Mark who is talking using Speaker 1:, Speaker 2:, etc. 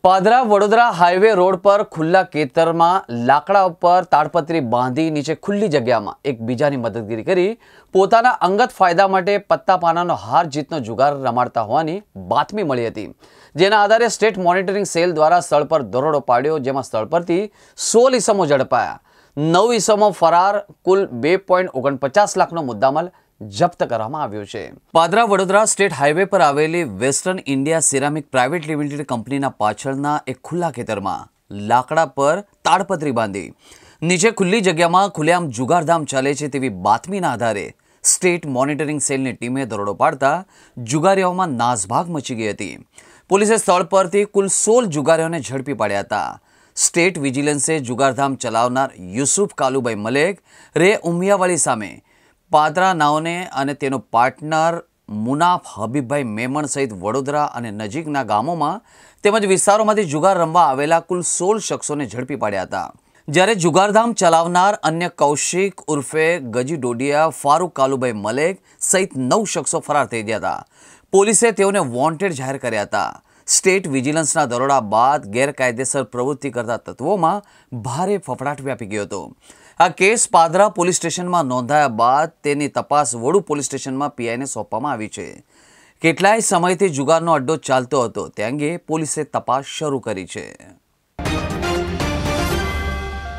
Speaker 1: Padra Vadodara highway road પર ખુલ્લા ખેતરમાં લાકડા ઉપર તાડપત્રી બાંધી નીચે ખુલ્લી જગ્યામાં એકબીજાની મદદગીરી કરી પોતાના અંગત ફાયદા માટે પત્તા પાનાનો હાર જીતનો જુગાર રમાડતા હોવાની બાતમી મળી હતી, જેના આધારે સ્ટેટ મોનિટરિંગ સેલ દ્વારા સ્થળ પર દરોડો પાડ્યો, જેમાં સ્થળ પરથી 16 ઈસમો ઝડપાયા, 9 ઈસમો ફરાર, કુલ 2.49 લાખનો મુદ્દામાલ જપ્ત કરવામાં આવ્યો છે। પાદરા વડોદરા સ્ટેટ હાઈવે પર આવેલી western India ceramic private limited કંપનીના પાછળના એક ખુલ્લા ખેતરમાં લાકડા પર તાડપત્રી બાંધી નીચે ખુલ્લી જગ્યામાં ખુલ્લેઆમ જુગારધામ ચાલે છે તેવી બાતમીના આધારે સ્ટેટ મોનિટરિંગ સેલની ટીમે દરોડો પાડતા જુગારીઓમાં નાસભાગ મચી ગઈ હતી। પોલીસે સ્થળ પરથી કુલ 16 જુગારીઓને ઝડપી પાડ્યા હતા। સ્ટેટ વિજિલન્સે જુગારધામ ચલાવનાર યુસુફ કાલુભાઈ મલેક રે ઉમિયાવાળી સામે પાદરા નાઓને અને તેનો પાર્ટનર મુનાફ હબીબભાઈ મેમણ સહિત વડોદરા અને નજીકના ગામોમાં તેમજ વિસ્તારોમાંથી જુગાર રમવા આવેલા કુલ 16 શખ્સોને ઝડપી પાડ્યા હતા, જ્યારે જુગારધામ ચલાવનાર અન્ય કૌશિક ઉર્ફે ગજી ડોડિયા, ફારૂક કાલુભાઈ મલેક સહિત 9 શખ્સો ફરાર થઈ ગયા હતા। પોલીસે તેઓને વોન્ટેડ જાહેર કર્યા હતા। સ્ટેટ વિજિલન્સના દરોડા બાદ ગેરકાયદેસર પ્રવૃત્તિ કરતા તત્વોમાં ભારે ફફડાટ વ્યાપી ગયો હતો। આ કેસ પાદરા પોલીસ સ્ટેશનમાં નોંધાયા બાદ તેની તપાસ વડુ પોલીસ સ્ટેશનમાં પીઆઈને સોંપવામાં આવી છે। કેટલાય સમયથી જુગારનો અડ્ડો ચાલતો હતો, તે અંગે પોલીસે તપાસ શરૂ કરી છે।